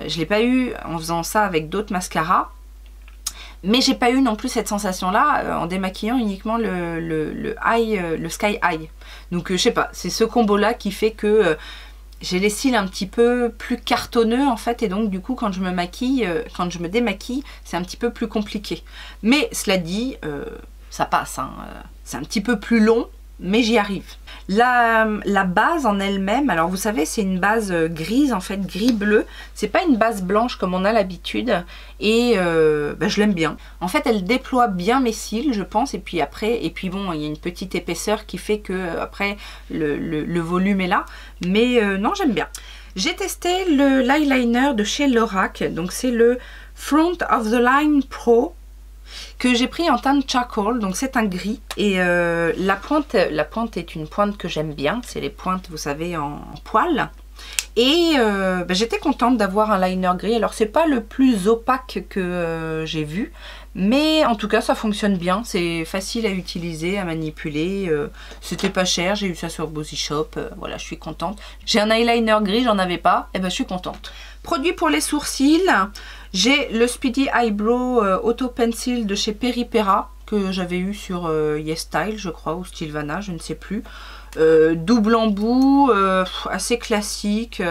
Je l'ai pas eu en faisant ça avec d'autres mascaras. Mais j'ai pas eu non plus cette sensation-là en démaquillant uniquement le Sky High. Donc je sais pas, c'est ce combo-là qui fait que j'ai les cils un petit peu plus cartonneux en fait. Et donc du coup quand je me maquille, quand je me démaquille, c'est un petit peu plus compliqué. Mais cela dit, ça passe. Hein. C'est un petit peu plus long, mais j'y arrive. La base en elle-même, alors vous savez, c'est une base grise en fait, gris-bleu. C'est pas une base blanche comme on a l'habitude. Et je l'aime bien. En fait, elle déploie bien mes cils, je pense. Et puis après, bon, il y a une petite épaisseur qui fait que après le volume est là. Mais non, j'aime bien. J'ai testé l'eyeliner de chez Lorac. Donc c'est le Front of the Line Pro, que j'ai pris en teinte charcoal, donc c'est un gris. Et la pointe est une pointe que j'aime bien, c'est les pointes, vous savez, en poil. Et j'étais contente d'avoir un liner gris. Alors c'est pas le plus opaque que j'ai vu, mais en tout cas ça fonctionne bien, c'est facile à utiliser, à manipuler. C'était pas cher, j'ai eu ça sur Bossy Shop, voilà, je suis contente. J'ai un eyeliner gris, j'en avais pas, et je suis contente. Produit pour les sourcils, j'ai le Speedy Eyebrow Auto Pencil de chez Peripera, que j'avais eu sur YesStyle, je crois, ou Stylevana, je ne sais plus. Double embout, assez classique.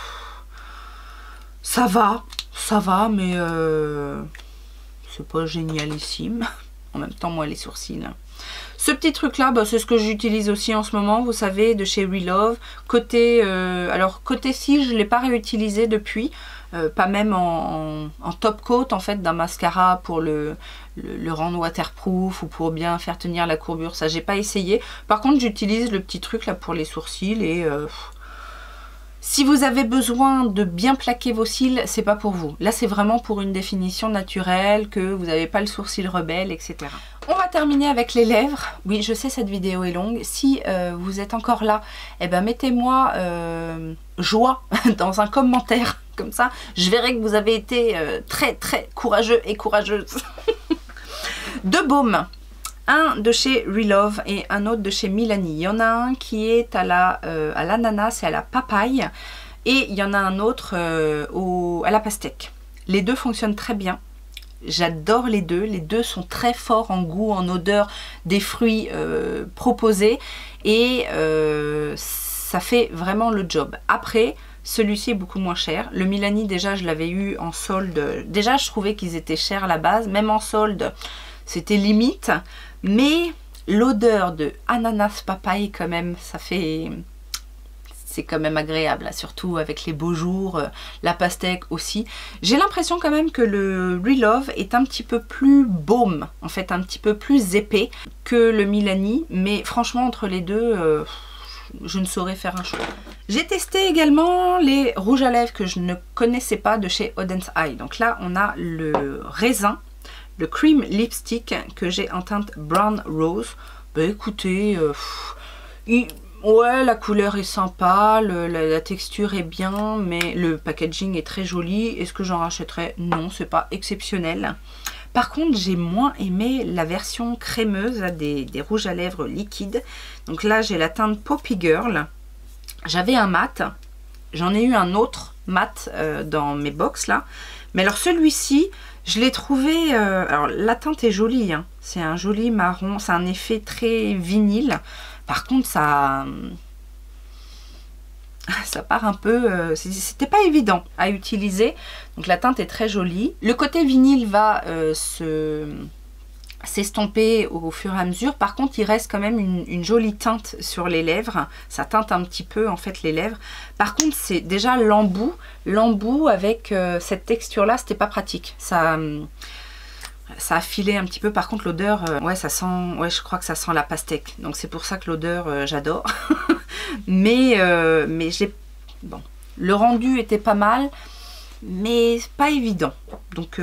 Ça va, mais c'est pas génialissime. En même temps, moi, les sourcils. Ce petit truc là, c'est ce que j'utilise aussi en ce moment, vous savez, de chez Relove. Côté, alors côté cils, je ne l'ai pas réutilisé depuis. Pas même en top coat en fait d'un mascara pour le rendre waterproof ou pour bien faire tenir la courbure, ça j'ai pas essayé. Par contre j'utilise le petit truc là pour les sourcils et si vous avez besoin de bien plaquer vos cils, c'est pas pour vous. Là c'est vraiment pour une définition naturelle, que vous n'avez pas le sourcil rebelle, etc. On va terminer avec les lèvres. Oui, je sais, cette vidéo est longue. Si vous êtes encore là, eh ben mettez-moi joie dans un commentaire. Comme ça, je verrai que vous avez été très courageux et courageuse. Deux baumes. Un de chez Relove et un autre de chez Milani. Il y en a un qui est à l'ananas et à la papaye. Et il y en a un autre à la pastèque. Les deux fonctionnent très bien. J'adore les deux. Les deux sont très forts en goût, en odeur des fruits proposés. Et ça fait vraiment le job. Après, celui-ci est beaucoup moins cher. Le Milani, déjà, je l'avais eu en solde. Déjà, je trouvais qu'ils étaient chers à la base. Même en solde, c'était limite. Mais l'odeur de ananas papaye, quand même, ça fait... C'est quand même agréable, surtout avec les beaux jours, la pastèque aussi. J'ai l'impression quand même que le Relove est un petit peu plus baume, en fait, un petit peu plus épais que le Milani. Mais franchement, entre les deux... je ne saurais faire un choix. J'ai testé également les rouges à lèvres que je ne connaissais pas de chez Odense Eye. Donc là, on a le raisin, le cream lipstick que j'ai en teinte brown rose. Écoutez, ouais, la couleur est sympa, la texture est bien, mais le packaging est très joli. Est-ce que j'en rachèterais? Non, c'est pas exceptionnel. Par contre, j'ai moins aimé la version crémeuse des rouges à lèvres liquides. Donc là, j'ai la teinte Poppy Girl. J'avais un mat. J'en ai eu un autre mat dans mes box là. Mais alors celui-ci, je l'ai trouvé... alors la teinte est jolie. Hein. C'est un joli marron. C'est un effet très vinyle. Par contre, ça part un peu... c'était pas évident à utiliser. Donc la teinte est très jolie. Le côté vinyle va s'estomper au fur et à mesure. Par contre, il reste quand même une jolie teinte sur les lèvres. Ça teinte un petit peu en fait les lèvres. Par contre, c'est déjà l'embout. L'embout avec cette texture-là, c'était pas pratique. Ça a filé un petit peu. Par contre, l'odeur, ouais, ça sent... Ouais, je crois que ça sent la pastèque. Donc c'est pour ça que l'odeur, j'adore. mais j'ai... Bon, le rendu était pas mal, mais pas évident. Donc,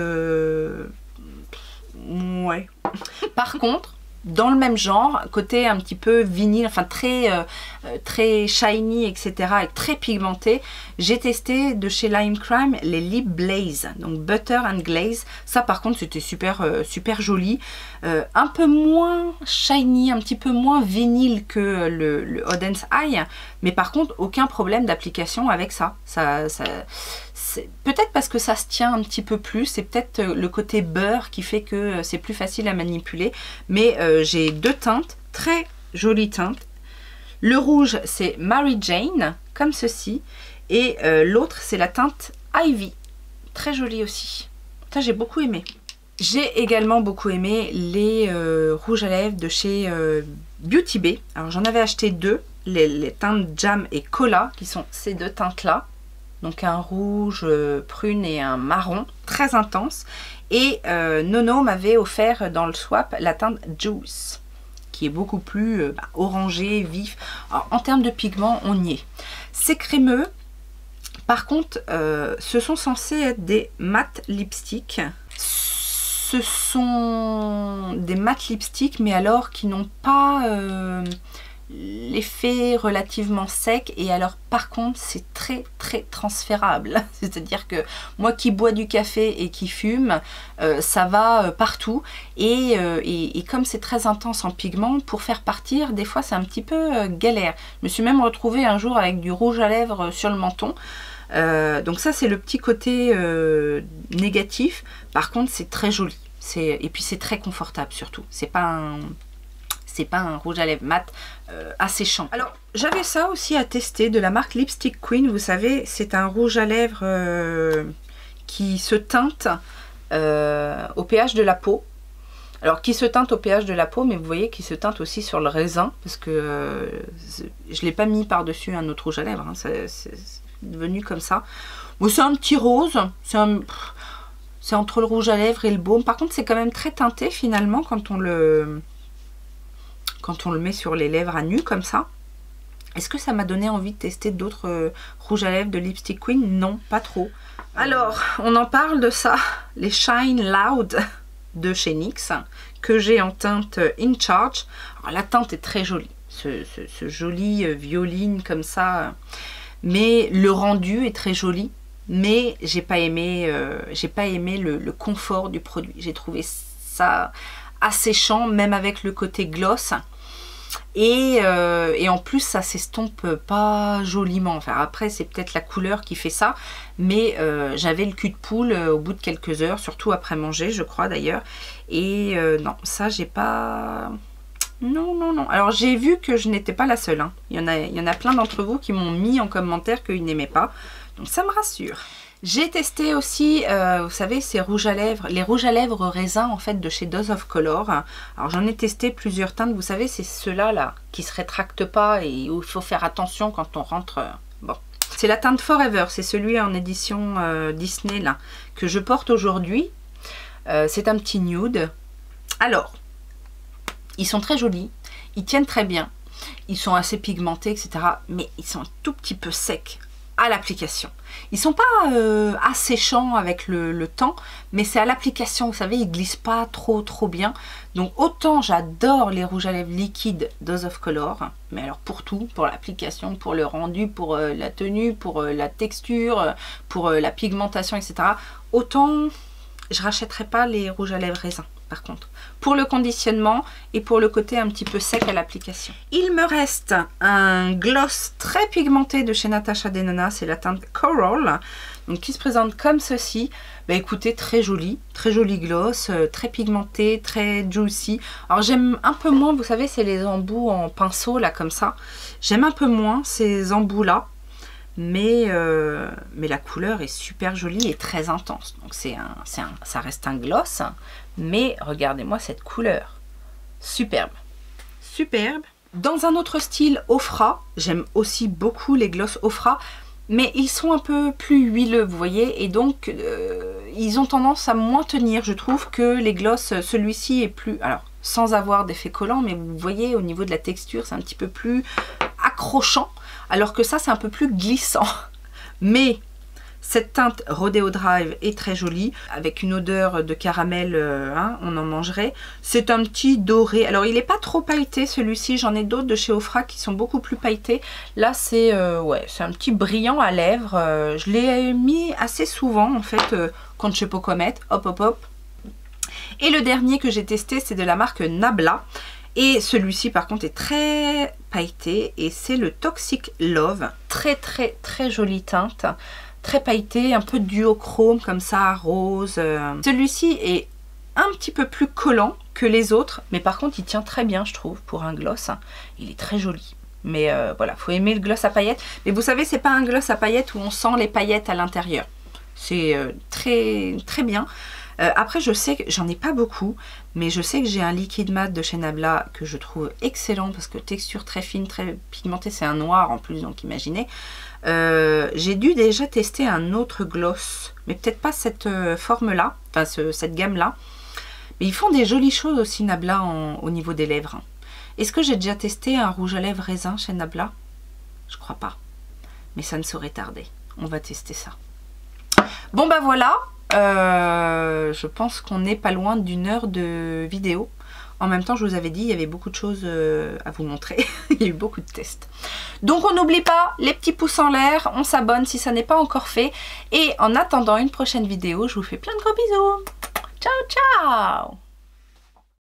ouais. Par contre, dans le même genre, côté un petit peu vinyle, enfin très shiny, etc., et très pigmenté, j'ai testé de chez Lime Crime les Lip Blaze, donc Butter and Glaze. Ça par contre c'était super joli, un peu moins shiny, un petit peu moins vinyle que le Odense Eye, mais par contre aucun problème d'application avec ça. peut-être parce que ça se tient un petit peu plus, c'est peut-être le côté beurre qui fait que c'est plus facile à manipuler. Mais j'ai deux teintes, très jolies teintes. Le rouge, c'est Mary Jane, comme ceci. Et l'autre, c'est la teinte Ivy. Très jolie aussi. Ça, j'ai beaucoup aimé. J'ai également beaucoup aimé les rouges à lèvres de chez Beauty Bay. Alors, j'en avais acheté deux. Les teintes Jam et Cola, qui sont ces deux teintes-là. Donc, un rouge prune et un marron, très intense. Et Nono m'avait offert dans le swap la teinte Juice, qui est beaucoup plus orangé, vif. Alors, en termes de pigment, on y est. C'est crémeux. Par contre, ce sont censés être des mat lipsticks. Ce sont des mat lipsticks, mais alors qui n'ont pas l'effet relativement sec. Et alors, par contre, c'est très très transférable. C'est-à-dire que moi qui bois du café et qui fume, ça va partout. Et comme c'est très intense en pigment, pour faire partir, des fois c'est un petit peu galère. Je me suis même retrouvée un jour avec du rouge à lèvres sur le menton. Donc ça c'est le petit côté négatif. Par contre c'est très joli, et puis c'est très confortable surtout. C'est pas un rouge à lèvres mat asséchant. Alors j'avais ça aussi à tester de la marque Lipstick Queen. Vous savez, c'est un rouge à lèvres qui se teinte au pH de la peau. Alors qui se teinte au pH de la peau, mais vous voyez qu'il se teinte aussi sur le raisin, parce que je ne l'ai pas mis par-dessus un autre rouge à lèvres, hein. C'est devenu comme ça. Bon, c'est un petit rose, c'est entre le rouge à lèvres et le baume. Par contre c'est quand même très teinté finalement quand on le met sur les lèvres à nu comme ça. Est-ce que ça m'a donné envie de tester d'autres rouges à lèvres de Lipstick Queen? Non, pas trop. Alors on en parle de ça, les Shine Loud de chez NYX, que j'ai en teinte In Charge. Alors, la teinte est très jolie, ce joli violine comme ça, mais le rendu est très joli. Mais j'ai pas aimé le confort du produit. J'ai trouvé ça asséchant, même avec le côté gloss. Et en plus ça s'estompe pas joliment. Enfin après c'est peut-être la couleur qui fait ça, mais j'avais le cul de poule au bout de quelques heures, surtout après manger je crois d'ailleurs. Et non, ça j'ai pas... Non. Alors j'ai vu que je n'étais pas la seule, hein. Il y en a plein d'entre vous qui m'ont mis en commentaire qu'ils n'aimaient pas. Donc ça me rassure. J'ai testé aussi, vous savez, ces rouges à lèvres, les rouges à lèvres raisin en fait de chez Dose of Color. Alors j'en ai testé plusieurs teintes, vous savez, c'est ceux-là là, qui se rétractent pas et où il faut faire attention quand on rentre. Bon, c'est la teinte Forever, c'est celui en édition Disney là, que je porte aujourd'hui. C'est un petit nude. Alors, ils sont très jolis, ils tiennent très bien, ils sont assez pigmentés, etc. Mais ils sont un tout petit peu secs à l'application. Ils sont pas asséchants avec le temps, mais c'est à l'application, vous savez, ils glissent pas trop bien. Donc autant j'adore les rouges à lèvres liquides Dose of Color, mais alors pour tout, pour l'application, pour le rendu, pour la tenue, pour la texture, pour la pigmentation, etc. Autant je rachèterai pas les rouges à lèvres raisin. Par contre, pour le conditionnement et pour le côté un petit peu sec à l'application. Il me reste un gloss très pigmenté de chez Natasha Denona, c'est la teinte Coral, donc qui se présente comme ceci. Bah écoutez, très joli gloss, très pigmenté, très juicy. Alors j'aime un peu moins, vous savez, c'est les embouts en pinceau là comme ça. J'aime un peu moins ces embouts là. Mais la couleur est super jolie et très intense. Donc ça reste un gloss, mais regardez-moi cette couleur. Superbe. Superbe. Dans un autre style Ofra, j'aime aussi beaucoup les gloss Ofra, mais ils sont un peu plus huileux, vous voyez, et donc ils ont tendance à moins tenir. Je trouve que les gloss, celui-ci est plus... Alors, sans avoir d'effet collant, mais vous voyez, au niveau de la texture, c'est un petit peu plus accrochant. Alors que ça c'est un peu plus glissant. Mais cette teinte Rodeo Drive est très jolie, avec une odeur de caramel, hein, on en mangerait. C'est un petit doré. Alors il n'est pas trop pailleté celui-ci, j'en ai d'autres de chez Ofra qui sont beaucoup plus pailletés. Là c'est ouais, c'est un petit brillant à lèvres. Je l'ai mis assez souvent en fait quand je sais pas quoi mettre. Hop hop hop. Et le dernier que j'ai testé c'est de la marque Nabla. Et celui-ci par contre est très pailleté et c'est le Toxic Love. Très jolie teinte. très pailleté, un peu duochrome comme ça, rose. Celui-ci est un petit peu plus collant que les autres, mais par contre il tient très bien je trouve pour un gloss. Il est très joli. Mais voilà, faut aimer le gloss à paillettes. Mais vous savez, c'est pas un gloss à paillettes où on sent les paillettes à l'intérieur. C'est très bien. Après, je sais que j'en ai pas beaucoup, mais je sais que j'ai un liquide mat de chez Nabla que je trouve excellent parce que texture très fine, très pigmentée. C'est un noir en plus, donc imaginez. J'ai dû déjà tester un autre gloss, mais peut-être pas cette forme-là, enfin cette gamme-là. Mais ils font des jolies choses aussi, Nabla, au niveau des lèvres. Est-ce que j'ai déjà testé un rouge à lèvres raisin chez Nabla? Je crois pas, mais ça ne saurait tarder. On va tester ça. Bon bah voilà, je pense qu'on n'est pas loin d'1 heure de vidéo. En même temps, je vous avais dit, il y avait beaucoup de choses à vous montrer. Il y a eu beaucoup de tests. Donc on n'oublie pas les petits pouces en l'air, on s'abonne si ça n'est pas encore fait. Et en attendant une prochaine vidéo, je vous fais plein de gros bisous. Ciao, ciao!